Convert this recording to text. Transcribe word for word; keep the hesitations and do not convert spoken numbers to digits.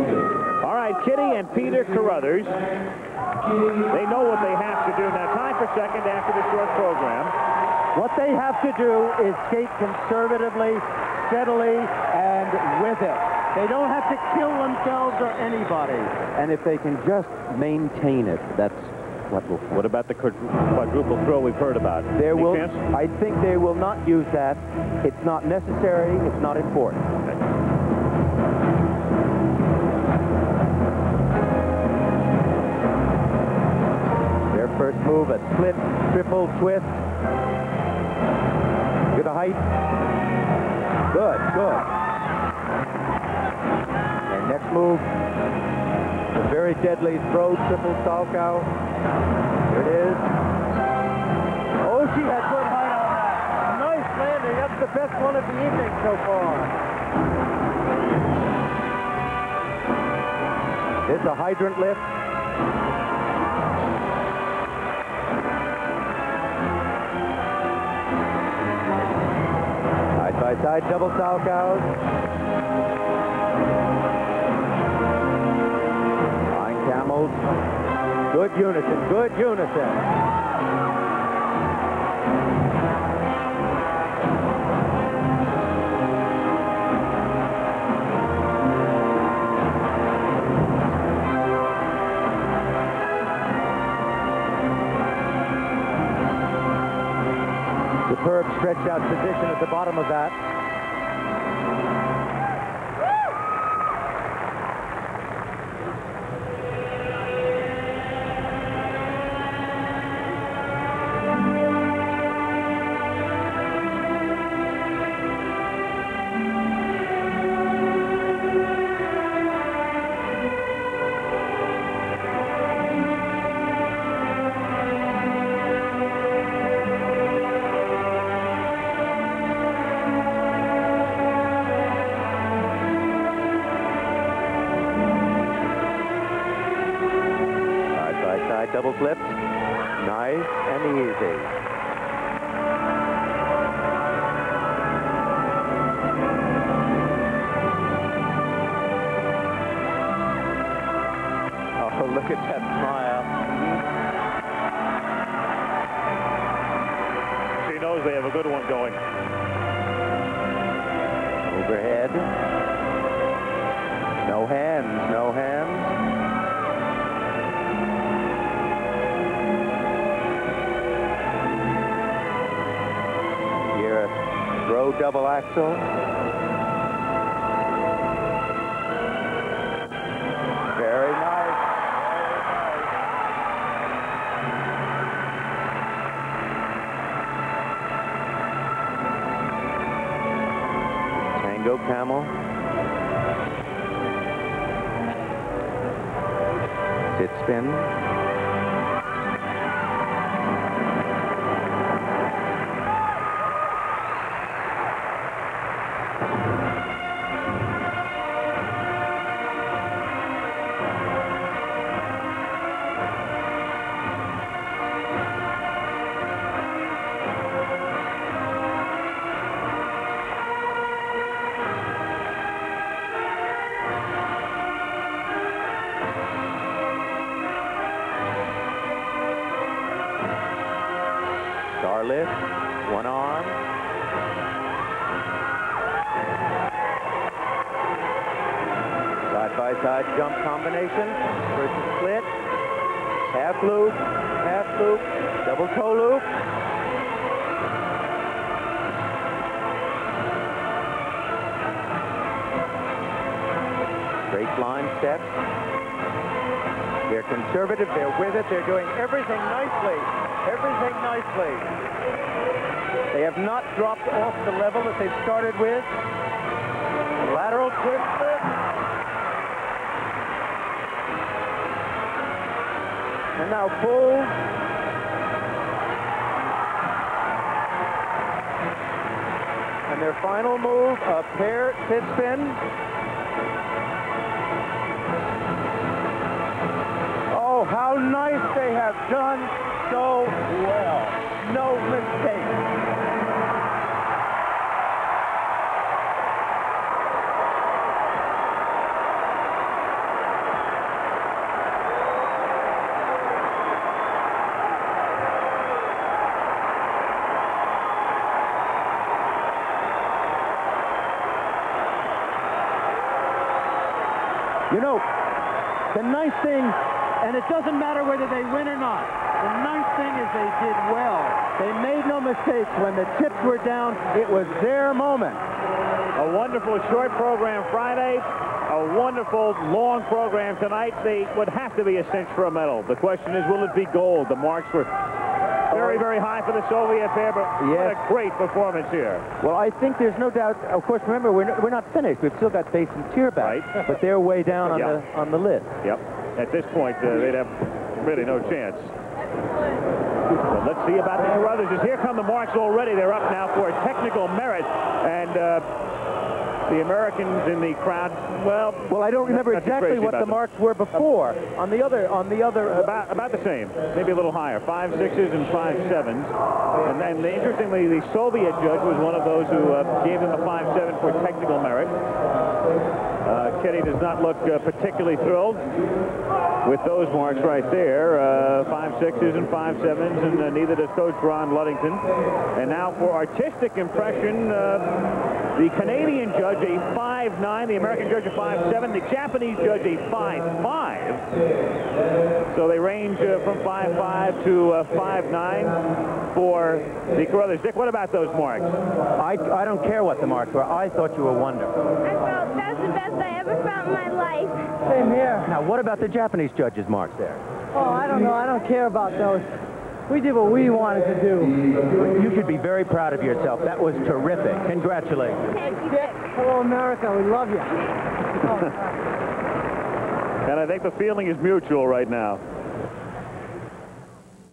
All right, Kitty and Peter Carruthers. They know what they have to do. Now, time for second after the short program. What they have to do is skate conservatively, steadily, and with it. They don't have to kill themselves or anybody. And if they can just maintain it, that's what will count. What about the quadruple throw we've heard about? There Any will, chance? I think they will not use that. It's not necessary. It's not important. Okay. Their first move, a split, triple twist. To the height. Good, good. And next move, a very deadly throw, triple Salchow. Here it is. Oh, she had good height on that. Nice landing. That's the best one of the evening so far. It's a hydrant lift. Side double Salchows. Flying camels. Good unison, good unison. Superb stretched out position at the bottom of that. Double flip, nice and easy. Oh, look at that smile. She knows they have a good one going. Overhead. No hands, no hands. Throw double axel. Very nice. Tango camel. Sit spin. Star lift, one arm. Side-by-side jump combination. First split, half loop, half loop, double toe loop. Straight line step. They're conservative, they're with it, they're doing everything nicely. Everything nicely. They have not dropped off the level that they've started with. Lateral twist flip. And now pull. And their final move, a pair sit spin. Oh, how nice they have done so well. No mistake. You know, the nice thing, and it doesn't matter whether they win or not, the nice thing is they did well. They made no mistakes. When the chips were down, it was their moment. A wonderful short program Friday, a wonderful long program tonight. They would have to be a cinch for a medal. The question is, will it be gold? The marks were very, very high for the Soviet pair, but yes. What a great performance here. Well, I think there's no doubt. Of course, remember, we're, we're not finished. We've still got Bates and Tierback, Right. but they're way down on, Yeah. the, on the list. Yep. At this point, uh, they'd have really no chance. But let's see about the Carruthers. As here come the marks already. They're up now for technical merit. And uh, the Americans in the crowd, well... Well, I don't remember exactly what the them. marks were before. On the other, on the other... Uh, About, about the same, maybe a little higher. Five sixes and five sevens. And then, interestingly, the Soviet judge was one of those who uh, gave him a five seven for technical merit. Uh, Kitty does not look uh, particularly thrilled with those marks right there. Uh, five sixes and five sevens, and uh, neither does Coach Ron Ludington. And now for artistic impression, uh, the Canadian judge a five nine, the American judge a five seven, the Japanese judge a five five. So they range uh, from five five to uh, five nine for the Carruthers. Dick, what about those marks? I, I don't care what the marks were. I thought you were wonderful. I felt that's the best I ever felt in my life. Same here. Now, what about the Japanese judge's marks there? Oh, I don't know. I don't care about those. We did what we wanted to do. You should be very proud of yourself. That was terrific. Congratulations. Thank you, Dick. Hello, America. We love you. And I think the feeling is mutual right now.